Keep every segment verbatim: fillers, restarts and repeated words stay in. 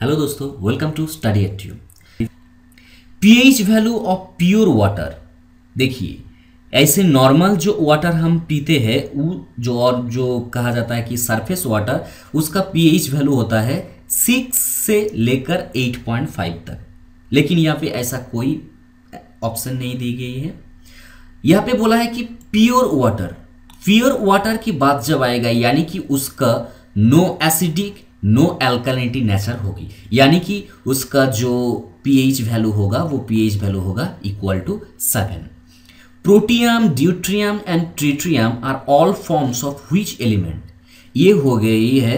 Hello दोस्तों, welcome to study at you. PH value of pure water. देखिए, ऐसे normal जो वाटर हम पीते हैं वो जो और जो कहा जाता है कि सरफेस वाटर, उसका पीएच वैल्यू होता है सिक्स से लेकर एट पॉइंट फाइव तक। लेकिन यहाँ पे ऐसा कोई ऑप्शन नहीं दी गई है। यहाँ पे बोला है कि प्योर वाटर। प्योर वाटर की बात जब आएगा यानी कि उसका no acidic no alkalinity nature होगी, यानी कि उसका जो पीएच वैल्यू होगा वो पीएच वैल्यू होगा equal to seven. Protium, deuterium and tritium are all forms of which element. ये हो गई है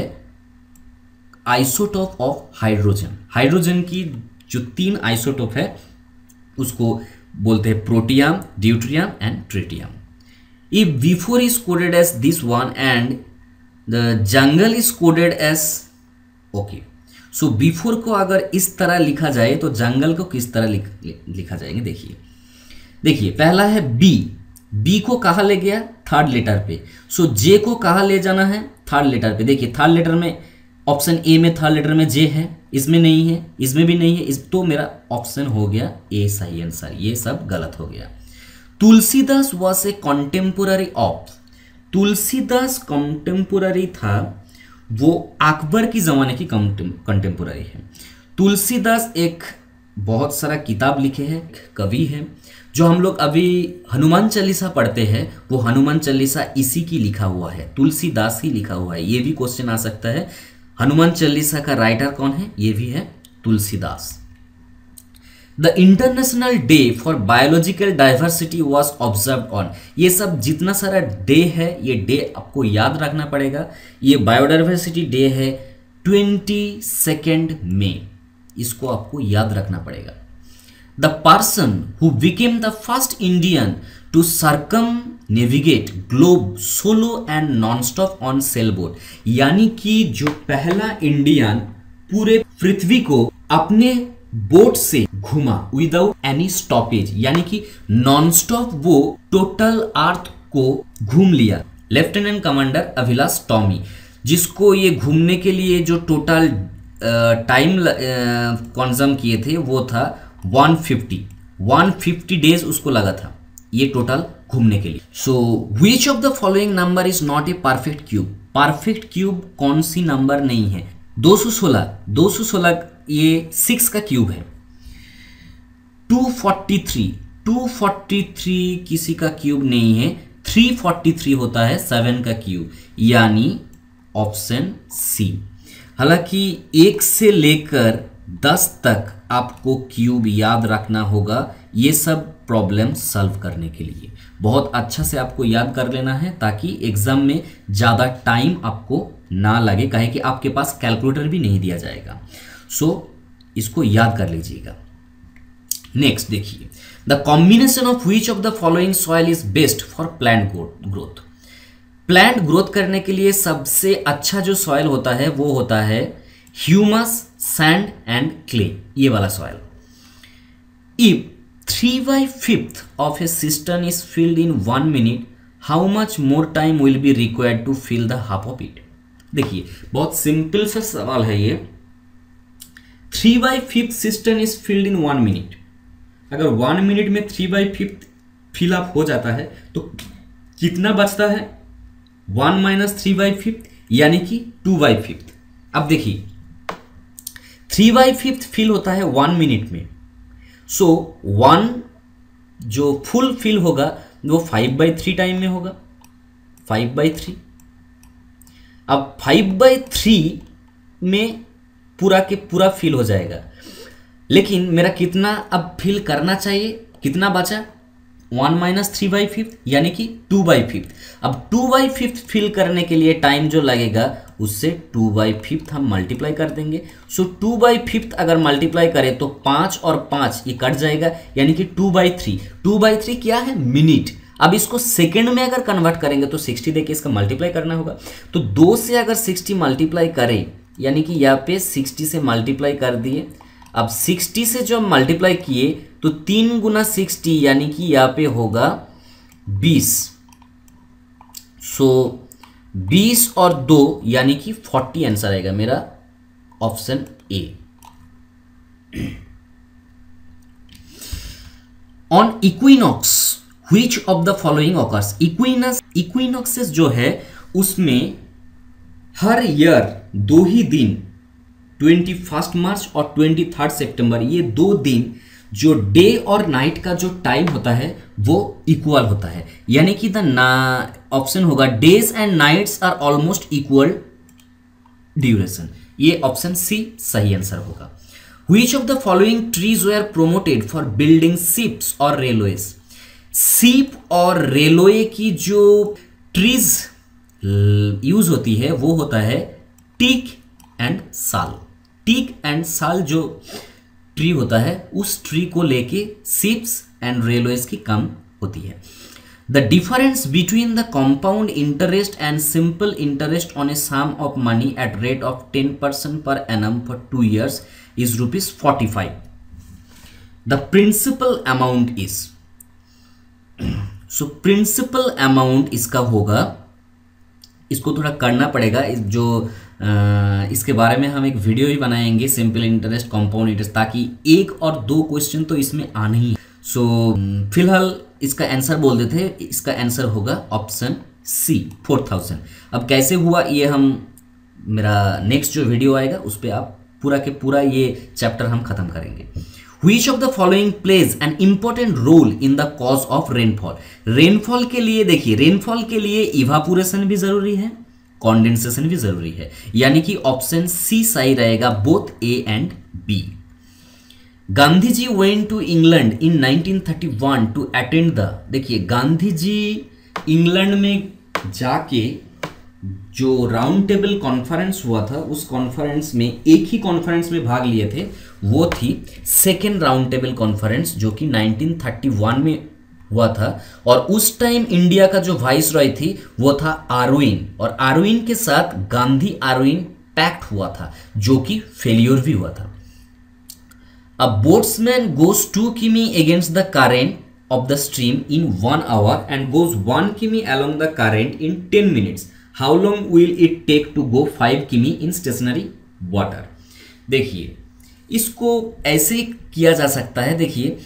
आइसोटोप ऑफ हाइड्रोजन। हाइड्रोजन की जो तीन आइसोटोप है उसको बोलते हैं protium, deuterium and tritium. If B four is coded as this one and the jungle is coded as okay, so B four को अगर इस तरह लिखा जाए तो जंगल को किस तरह लिख, लिखा जाएंगे। देखिए देखिए पहला है बी। बी को कहाँ ले गया? थर्ड लेटर पे। सो so, जे को कहाँ ले जाना है? थर्ड लेटर पे। देखिए थर्ड लेटर में ऑप्शन ए में थर्ड लेटर में जे है, इसमें नहीं है, इसमें भी नहीं है, इस तो मेरा ऑप्शन हो गया ए सही आंसर। ये सब गलत हो गया। Tulsidas was a contemporary of. Tulsidas contemporary था, वो अकबर की ज़माने की कंटेम्पोररी है। तुलसीदास एक बहुत सारा किताब लिखे हैं, कवि है। जो हम लोग अभी हनुमान चालीसा पढ़ते हैं वो हनुमान चालीसा इसी की लिखा हुआ है, तुलसीदास ही लिखा हुआ है। ये भी क्वेश्चन आ सकता है, हनुमान चालीसा का राइटर कौन है? ये भी है Tulsidas. The international day for biological diversity was observe on. ये सब जितना सारा डे है ये डे आपको याद रखना पड़ेगा। ये बायोडाइवर्सिटी डे है ट्वेंटी सेकेंड मई, इसको आपको याद रखना पड़ेगा। The person who became the first Indian to circumnavigate globe solo and non stop on sail boat, यानी कि जो पहला इंडियन पूरे पृथ्वी को अपने बोट से घुमा विदाउट एनी स्टॉपेज, यानी कि नॉन स्टॉप वो टोटल अर्थ को घूम लिया। लेफ्टिनेंट कमांडर अभिलाष टॉमी, जिसको ये घूमने के लिए जो टोटल टाइम कंज्यूम किए थे वो था वन फिफ्टी डेज उसको लगा था ये टोटल घूमने के लिए। So which of the following number is not a perfect cube. Perfect cube कौन सी नंबर नहीं है? दो सौ सोलह दो सौ सोलह ये सिक्स का क्यूब है। Two forty three two forty three किसी का क्यूब नहीं है। थ्री फोर्टी थ्री होता है सेवन का क्यूब, यानी ऑप्शन सी। हालांकि एक से लेकर दस तक आपको क्यूब याद रखना होगा ये सब प्रॉब्लम सॉल्व करने के लिए। बहुत अच्छा से आपको याद कर लेना है ताकि एग्जाम में ज़्यादा टाइम आपको ना लगे, कहे कि आपके पास कैलकुलेटर भी नहीं दिया जाएगा। सो so, इसको याद कर लीजिएगा। नेक्स्ट देखिए, the combination of which of the following soil is best for plant growth. Plant growth करने के लिए सबसे अच्छा जो सॉइल होता है वो होता है ह्यूमस, सैंड एंड क्ले, ये वाला soil. If three by fifth of a system is filled in one minute, how much more time will be required to fill the half of it. देखिए बहुत simple सा सवाल है ये। Three by fifth system is filled in one minute. अगर one minute में three by fifth fill up हो जाता है तो कितना बचता है? One minus three by fifth यानी कि टू बाई फिफ्थ। अब देखिए थ्री बाई फिफ्थ फिल होता है वन मिनट में, सो वन जो फुल फिल होगा वो फाइव बाई थ्री टाइम में होगा, फाइव बाई थ्री। अब फाइव बाई थ्री में पूरा के पूरा फिल हो जाएगा, लेकिन मेरा कितना अब फिल करना चाहिए? कितना बचा? One minus three by fifth यानी कि टू बाई फिफ्थ। अब टू बाई फिफ्थ फिल करने के लिए टाइम जो लगेगा उससे टू बाई फिफ्थ हम मल्टीप्लाई कर देंगे। सो टू बाई फिफ्थ अगर मल्टीप्लाई करें तो पाँच और पाँच ये कट जाएगा, यानी कि two by three. Two by three क्या है? मिनट। अब इसको सेकेंड में अगर कन्वर्ट करेंगे तो सिक्सटी देके इसका मल्टीप्लाई करना होगा। तो दो से अगर सिक्सटी मल्टीप्लाई करें, यानी कि यहाँ पे सिक्सटी से मल्टीप्लाई कर दिए। अब सिक्सटी से जो मल्टीप्लाई किए तो तीन गुना सिक्सटी यानी कि यहाँ पे होगा बीस। सो बीस और दो यानी कि फोर्टी आंसर आएगा मेरा option A. On equinox which of the following occurs. Equinox equinoxes जो है उसमें हर ईयर दो ही दिन ट्वेंटी फर्स्ट मार्च और ट्वेंटी थर्ड सेप्टेम्बर, ये दो दिन जो डे और नाइट का जो टाइम होता है वो इक्वल होता है, यानी कि द ऑप्शन होगा days and nights are almost equal duration. ये ऑप्शन सी सही आंसर होगा। Which of the following trees were promoted for building ships और रेलवेज। शिप और रेलवे की जो ट्रीज यूज होती है वो होता है teak and sal. Teak and sal जो ट्री होता है उस ट्री को लेके शिप्स एंड रेलवेज की काम होती है। The difference between the compound interest and simple interest on a sum of money at rate of ten percent per annum for two years is rupees forty five. The principal amount is, so principal amount इसका होगा, इसको थोड़ा करना पड़ेगा, जो आ, इसके बारे में हम एक वीडियो ही बनाएंगे, सिंपल इंटरेस्ट कंपाउंड इंटरेस्ट, ताकि एक और दो क्वेश्चन तो इसमें आने ही। सो so, फिलहाल इसका आंसर बोल देते हैं, इसका आंसर होगा ऑप्शन सी फोर थाउजेंड। अब कैसे हुआ ये हम, मेरा नेक्स्ट जो वीडियो आएगा उस पर आप पूरा के पूरा ये चैप्टर हम खत्म करेंगे। Which of the following plays an important role in the cause of rainfall? Rainfall के लिए देखिए, रेनफॉल के लिए इवापोरेशन भी जरूरी है, कॉन्डेंसेशन भी जरूरी है, यानी कि ऑप्शन सी सही रहेगा, both A and B. Gandhi ji went to England in nineteen thirty one to attend the, देखिए गांधी जी इंग्लैंड में जाके जो राउंड टेबल कॉन्फ्रेंस हुआ था उस कॉन्फ्रेंस में, एक ही कॉन्फ्रेंस में भाग लिए थे, वो थी सेकेंड राउंड टेबल कॉन्फ्रेंस जो कि नाइनटीन थर्टी वन में हुआ था। और उस टाइम इंडिया का जो वाइस रॉय थी वो था आर्विन, और आर्विन के साथ गांधी आर्विन पैक्ट हुआ था जो कि फेलियर भी हुआ था। अ बोट्समैन गोज टू किमी against the current of the stream in one hour and goes one kilometer along the current in ten minutes. How long will it take to go five kilometer in stationary water? देखिए इसको ऐसे किया जा सकता है, देखिए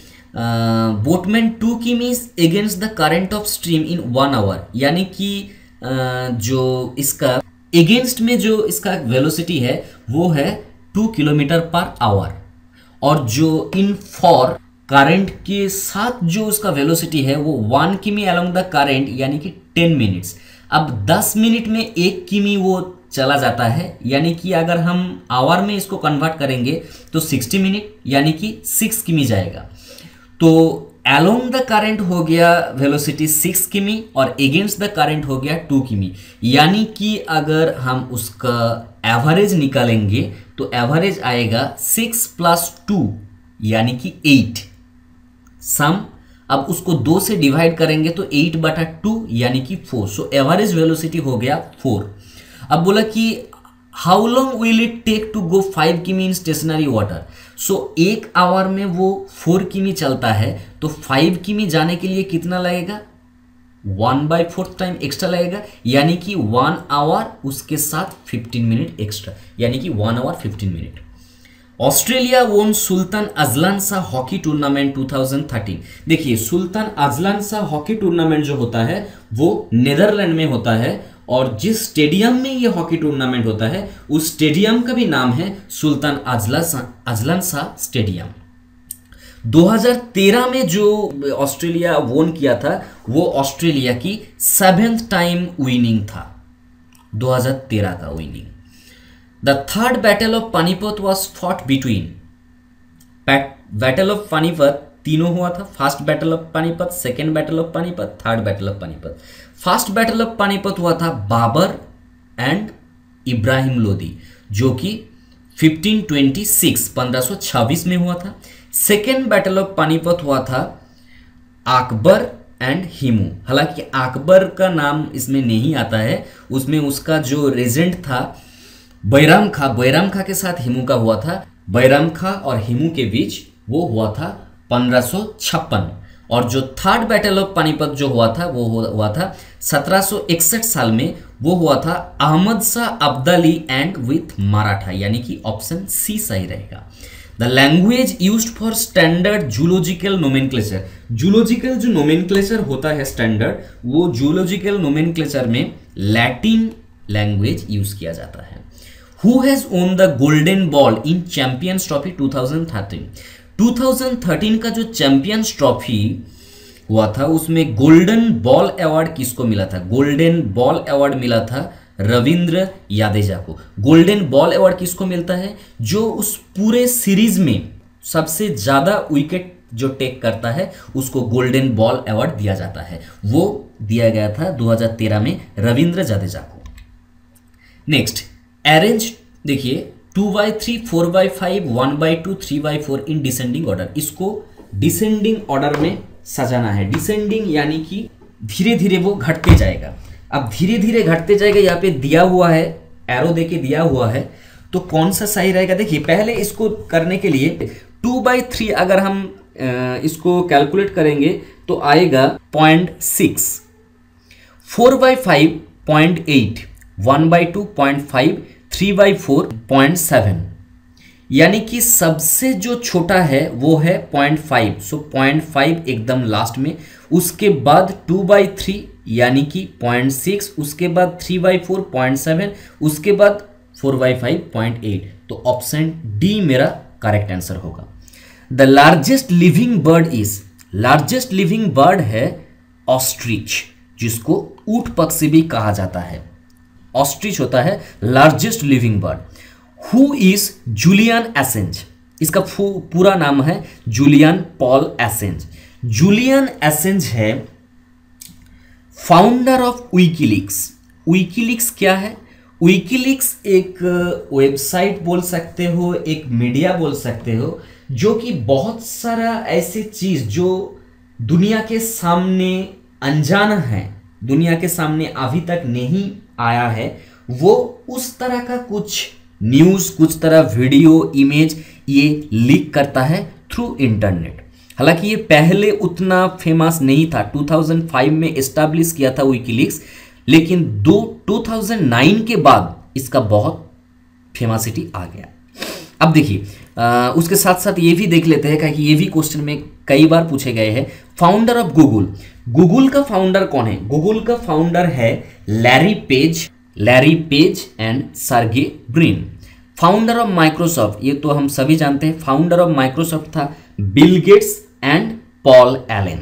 boatman two kilometre against the current of stream in one hour, यानी कि uh, जो इसका अगेंस्ट में जो इसका वेलोसिटी है वो है टू किलोमीटर पर आवर, और जो इन फॉर करंट के साथ जो उसका वेलोसिटी है वो वन किमी अलोंग द करंट, यानी कि टेन मिनट्स। अब दस मिनट में एक किमी वो चला जाता है, यानी कि अगर हम आवर में इसको कन्वर्ट करेंगे तो सिक्सटी मिनट यानी कि सिक्स किमी जाएगा। तो अलोंग द करंट हो गया वेलोसिटी सिक्स किमी और अगेंस्ट द करंट हो गया टू किमी, यानी कि अगर हम उसका एवरेज निकालेंगे तो एवरेज आएगा सिक्स प्लस टू यानी कि एट। सम अब उसको दो से डिवाइड करेंगे तो एट बटा टू यानी कि फोर, सो एवरेज वेलोसिटी हो गया फोर। अब बोला कि how long will it take to go five किमी इन स्टेशनरी वाटर, सो एक आवर में वो फोर किमी चलता है, तो फाइव किमी जाने के लिए कितना लगेगा, one by fourth time extra लगेगा, यानी कि वन आवर उसके साथ फिफ्टीन मिनट एक्स्ट्रा, यानी कि one hour fifteen minute. Australia won Sultan Azlan Shah hockey tournament two thousand thirteen. देखिए Sultan Azlan Shah hockey tournament जो होता है वो नेदरलैंड में होता है, और जिस स्टेडियम में ये हॉकी टूर्नामेंट होता है उस स्टेडियम का भी नाम है सुल्तान अजलान शाह स्टेडियम। दो हज़ार तेरह में जो ऑस्ट्रेलिया वोन किया था वो ऑस्ट्रेलिया की सेवेंथ टाइम विनिंग था, दो हज़ार तेरह का winning. The third battle of Panipat was fought between, battle of Panipat तीनों हुआ था, first battle of Panipat, second battle of Panipat, third battle of Panipat. First battle of Panipat हुआ था बाबर एंड इब्राहिम लोदी जो कि फिफ्टीन ट्वेंटी सिक्स पंद्रह सौ छब्बीस में हुआ था। सेकेंड बैटल ऑफ पानीपत हुआ था अकबर एंड हिमू, हालांकि अकबर का नाम इसमें नहीं आता है, उसमें उसका जो रेजेंट था बैराम खा, बैराम खा के साथ हिमू का हुआ था। बैराम खा और हिमू के बीच वो हुआ था पंद्रह सौ छप्पन, और जो थर्ड बैटल ऑफ पानीपत जो हुआ था वो हुआ था सत्रह सौ इकसठ साल में, वो हुआ था अहमद शाह अब्दाली एंड विथ मराठा, यानी कि ऑप्शन सी सही रहेगा। The language used for standard zoological nomenclature. Zoological जो नोमेनक्लेचर होता है स्टैंडर्ड, वो जूलॉजिकल नोमेनक्लेचर में लैटिन लैंग्वेज यूज किया जाता है। Who has won the golden ball in champions trophy two thousand thirteen. Two thousand thirteen का जो चैंपियंस ट्रॉफी हुआ था उसमें गोल्डन बॉल अवार्ड किसको मिला था? गोल्डन बॉल अवार्ड मिला था रविंद्र जाडेजा को। गोल्डन बॉल अवार्ड किसको मिलता है? जो उस पूरे सीरीज में सबसे ज्यादा विकेट जो टेक करता है उसको गोल्डन बॉल अवार्ड दिया जाता है। वो दिया गया था दो हज़ार तेरह में रविंद्र जाडेजा को। नेक्स्ट, अरेंज देखिए two by three, four by five, one by two, three by four in descending order. इसको डिसेंडिंग ऑर्डर में सजाना है। डिसेंडिंग यानी कि धीरे धीरे वो घटते जाएगा। अब धीरे धीरे घटते जाएगा, यहाँ पे दिया हुआ है, एरो देके दिया हुआ है, तो कौन सा सही रहेगा? देखिए पहले इसको करने के लिए टू बाई थ्री अगर हम इसको कैलकुलेट करेंगे तो आएगा point six, four by five point eight, one by two point five, three by four point seven, यानी कि सबसे जो छोटा है वो है point five. So point five एकदम लास्ट में, उसके बाद टू बाई थ्री यानी कि पॉइंट सिक्स, उसके बाद three by four point seven, उसके बाद four by five point eight. तो ऑप्शन डी मेरा करेक्ट आंसर होगा। The largest living bird is, largest living bird है ऑस्ट्रिच, जिसको ऊंट पक्षी भी कहा जाता है। ऑस्ट्रिच होता है largest living bird. Who is Julian Assange? इसका पूरा नाम है Julian Paul Assange. Julian Assange है फाउंडर ऑफ विकीलीक्स। विकीलीक्स क्या है? विकीलीक्स एक वेबसाइट बोल सकते हो, एक मीडिया बोल सकते हो, जो कि बहुत सारा ऐसे चीज जो दुनिया के सामने अनजान है, दुनिया के सामने अभी तक नहीं आया है, वो उस तरह का कुछ न्यूज, कुछ तरह वीडियो, इमेज ये लीक करता है थ्रू इंटरनेट। हालांकि ये पहले उतना फेमस नहीं था, टू थाउजेंड फाइव में एस्टैब्लिश किया था विकीलीक्स, लेकिन दो टू थाउजेंड नाइन के बाद इसका बहुत फेमसिटी आ गया। अब देखिए उसके साथ साथ ये भी देख लेते हैं, क्योंकि ये भी क्वेश्चन में कई बार पूछे गए हैं। फाउंडर ऑफ गूगल, गूगल का फाउंडर कौन है? गूगल का फाउंडर है Larry Page, Larry Page and Sergey Brin. Founder of Microsoft, ये तो हम सभी जानते हैं, फाउंडर ऑफ माइक्रोसॉफ्ट था Bill Gates and Paul Allen.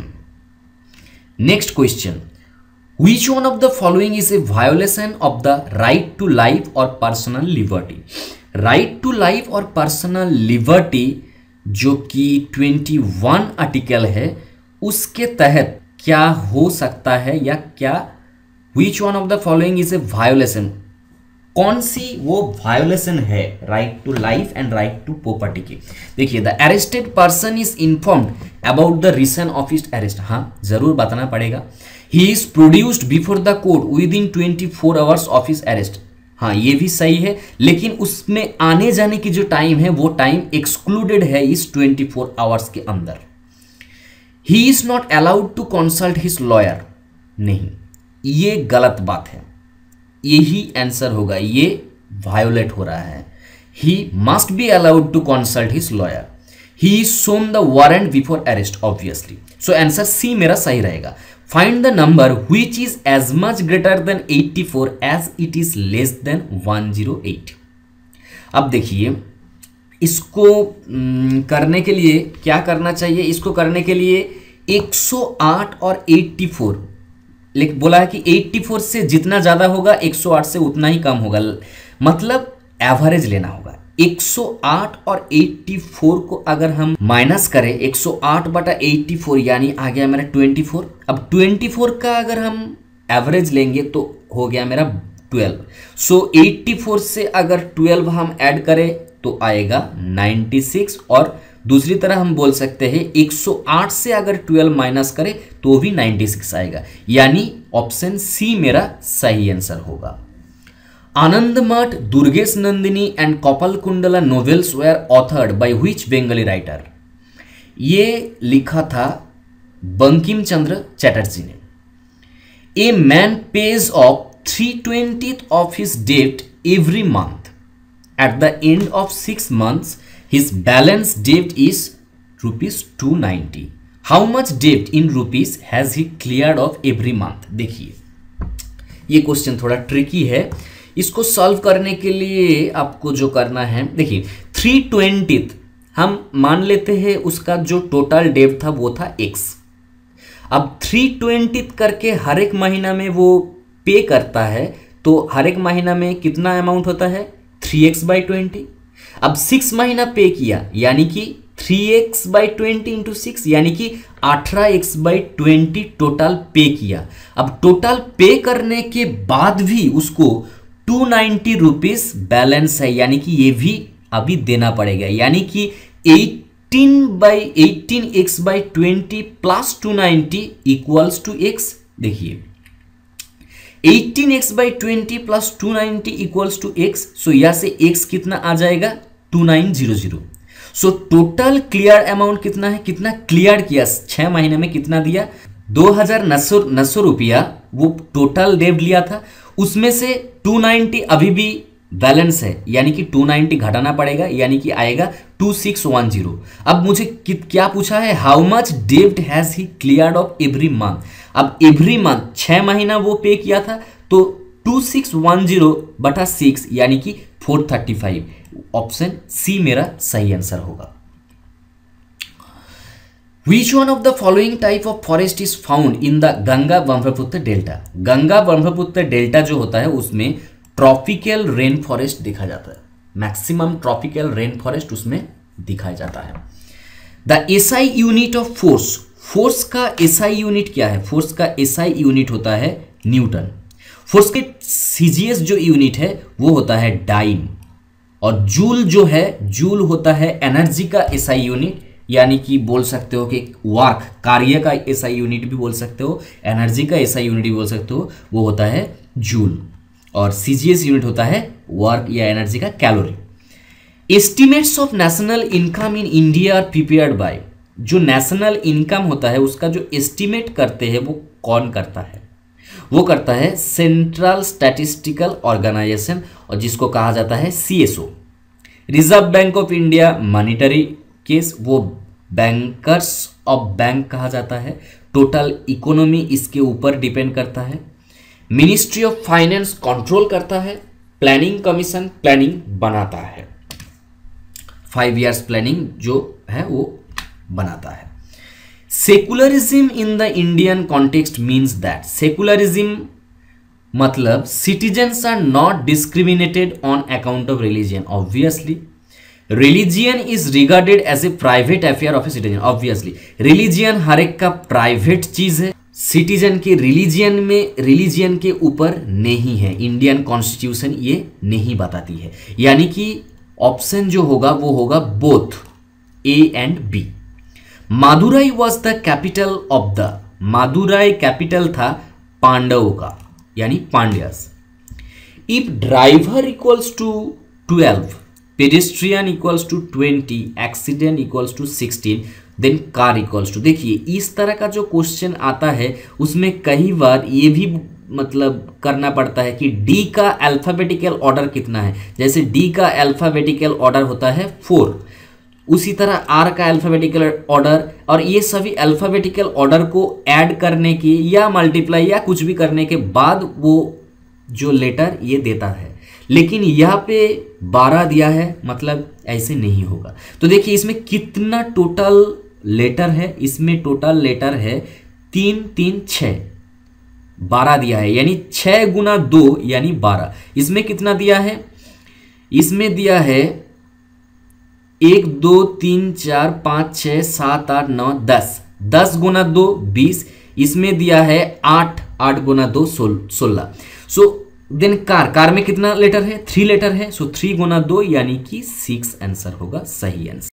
Next question, which one of the following is a violation of the right to life और personal liberty? Right to life और personal liberty जो कि ट्वेंटी वन आर्टिकल है, उसके तहत क्या हो सकता है या क्या which one of the following is a violation? कौन सी वो वायोलेशन है right to life and right to property की? देखिए, the arrested person is informed about the reason of his arrest. हाँ, जरूर बताना पड़ेगा। He is produced before the court within twenty four hours of his arrest. हाँ, ये भी सही है, लेकिन उसमें आने जाने की जो टाइम है वो टाइम एक्सक्लूडेड है इस ट्वेंटी फोर आवर्स के अंदर। He is not allowed to consult his lawyer. नहीं, ये गलत बात है, यही आंसर होगा, ये वायोलेट हो रहा है। He must be allowed to consult his lawyer. He is shown the warrant before arrest, obviously. So answer C मेरा सही रहेगा। Find the number which is as much greater than eighty four as it is less than one zero eight. अब देखिए, इसको न, करने के लिए क्या करना चाहिए? इसको करने के लिए एक सौ आठ और चौरासी, लेकिन बोला है कि चौरासी से जितना ज़्यादा होगा एक सौ आठ से उतना ही कम होगा, मतलब एवरेज लेना होगा। एक सौ आठ और चौरासी को अगर हम माइनस करें, एक सौ आठ बटा चौरासी यानी आ गया मेरा चौबीस। अब चौबीस का अगर हम एवरेज लेंगे तो हो गया मेरा बारह। सो चौरासी से अगर बारह हम ऐड करें तो आएगा छियानवे, और दूसरी तरह हम बोल सकते हैं एक सौ आठ से अगर बारह माइनस करें तो भी छियानवे आएगा, यानी ऑप्शन सी मेरा सही आंसर होगा। Anandmath, Durgesh Nandini and Kapalkundala novels were authored by which Bengali writer? ये लिखा था बंकिम चंद्र चटर्जी ने। A man pays of three twenty of his debt every month. at the end of six months his balance debt is rupees two ninety. How much debt in rupees has he cleared off every month? देखिए ये question थोड़ा tricky है, इसको solve करने के लिए आपको जो करना है, देखिए थ्री ट्वेंटी हम मान लेते हैं उसका जो टोटल डेट था वो था x। अब थ्री ट्वेंटी करके हर एक महीना में वो पे करता है, तो हर एक महीना में कितना अमाउंट होता है थ्री एक्स बाई ट्वेंटी। अब सिक्स महीना पे किया यानी कि three x by twenty into six यानी कि अठारह एक्स बाई ट्वेंटी टोटल पे किया। अब टोटल पे करने के बाद भी उसको टू नाइन्टी रुपीज बैलेंस है, यानी कि ये भी अभी देना पड़ेगा, यानी कि eighteen by eighteen x by twenty plus two ninety equals to x. देखिए eighteen x by twenty plus two ninety equals to x, so यहां से x कितना आ जाएगा two nine zero zero. So total clear amount कितना है, कितना clear किया छह महीने में, कितना दिया दो हजार नौ नौ सौ रुपया वो टोटल डेट लिया था, उसमें से टू नाइन्टी अभी भी बैलेंस है, यानी कि टू नाइन्टी घटाना पड़ेगा, यानी कि आएगा टू सिक्स वन जीरो। अब मुझे क्या पूछा है, हाउ मच डेब्ट has he cleared of every month. अब एवरी मंथ छह महीना वो पे किया था, तो टू सिक्स वन जीरो बटा सिक्स यानी कि four thirty five. Option C मेरा सही आंसर होगा। Which one of the following type of forest is found in the Ganga Brahmaputra delta. Ganga Brahmaputra delta जो होता है उसमें ट्रॉपिकल रेन फॉरेस्ट देखा जाता है, मैक्सिमम ट्रॉपिकल रेन फॉरेस्ट उसमें दिखाया जाता है। The SI unit of force, force का एसआई यूनिट क्या है, फोर्स का एसआई यूनिट होता है न्यूटन। फोर्स के सीजीएस जो यूनिट है वो होता है डाइन, और जूल जो है, जूल होता है एनर्जी का एसआई यूनिट, यानी कि बोल सकते हो कि वर्क कार्य का एसआई यूनिट भी बोल सकते हो, एनर्जी का एसआई यूनिट भी बोल सकते हो, वो होता है जूल। और सीजीएस यूनिट होता है वर्क या एनर्जी का calorie. Estimates of national income in India are prepared by, जो नेशनल इनकम होता है उसका जो एस्टिमेट करते हैं वो कौन करता है, वो करता है सेंट्रल स्टैटिस्टिकल ऑर्गेनाइजेशन, और जिसको कहा जाता है CSO. Reserve Bank of India monetary case, वो बैंकर्स ऑफ बैंक कहा जाता है। टोटल इकोनॉमी इसके ऊपर डिपेंड करता है। मिनिस्ट्री ऑफ फाइनेंस कंट्रोल करता है। प्लानिंग कमीशन प्लानिंग बनाता है, फाइव इयर्स प्लानिंग जो है वो बनाता है। Secularism in the Indian context means that, secularism मतलब citizens are not discriminated on account of religion. Obviously religion is regarded as a private affair of a citizen. Obviously religion हर एक का private चीज है, सिटीजन के religion में religion के ऊपर नहीं है। इंडियन कॉन्स्टिट्यूशन ये नहीं बताती है, यानी कि ऑप्शन जो होगा वो होगा both A and B. Madurai was the capital of the, Madurai capital था पांडवों का, यानी Pandyas. If driver equals to twelve, pedestrian equals to twenty, accident equals to sixteen, then car equals to. देखिए इस तरह का जो क्वेश्चन आता है उसमें कई बार ये भी मतलब करना पड़ता है कि डी का अल्फाबेटिकल ऑर्डर कितना है। जैसे डी का अल्फाबेटिकल ऑर्डर होता है फोर, उसी तरह आर का अल्फाबेटिकल ऑर्डर, और ये सभी अल्फाबेटिकल ऑर्डर को ऐड करने की या मल्टीप्लाई या कुछ भी करने के बाद वो जो लेटर ये देता है। लेकिन यहाँ पे बारह दिया है, मतलब ऐसे नहीं होगा। तो देखिए इसमें कितना टोटल लेटर है, इसमें टोटल लेटर है तीन तीन छः, बारह दिया है, यानी छः गुना दो यानी बारह। इसमें कितना दिया है, इसमें दिया है एक दो तीन चार पाँच छः सात आठ नौ दस, दस गुना दो बीस, इसमें दिया है आठ, आठ गुना दो सोलह। सो देन कार, कार में कितना लेटर है, थ्री लेटर है, सो थ्री गुना दो यानी कि सिक्स आंसर होगा सही आंसर।